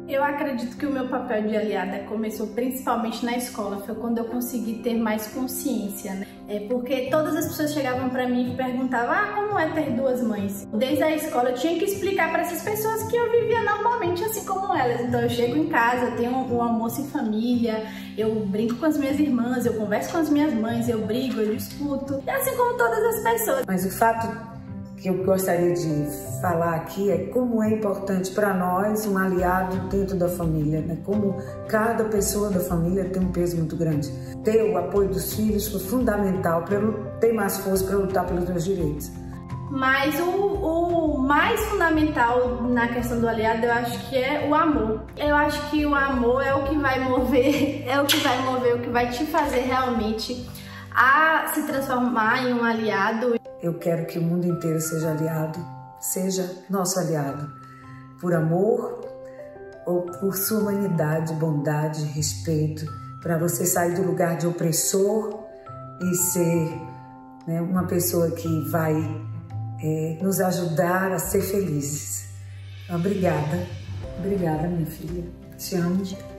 Eu acredito que o meu papel de aliada começou principalmente na escola, foi quando eu consegui ter mais consciência, né? Porque todas as pessoas chegavam pra mim e perguntavam, como é ter duas mães? Desde a escola eu tinha que explicar para essas pessoas que eu vivia normalmente assim como elas. Então eu chego em casa, eu tenho um almoço em família, eu brinco com as minhas irmãs, eu converso com as minhas mães, eu brigo, eu discuto, e assim como todas as pessoas. Mas o fato que eu gostaria de falar aqui é como é importante para nós um aliado dentro da família, né? Como cada pessoa da família tem um peso muito grande. Ter o apoio dos filhos foi fundamental para eu ter mais força para lutar pelos meus direitos. Mas o mais fundamental na questão do aliado, eu acho que é o amor. Eu acho que o amor é o que vai mover, o que vai te fazer realmente a se transformar em um aliado. Eu quero que o mundo inteiro seja aliado, seja nosso aliado, por amor ou por sua humanidade, bondade, respeito, para você sair do lugar de opressor e ser, né, uma pessoa que vai nos ajudar a ser felizes. Obrigada, minha filha. Te amo.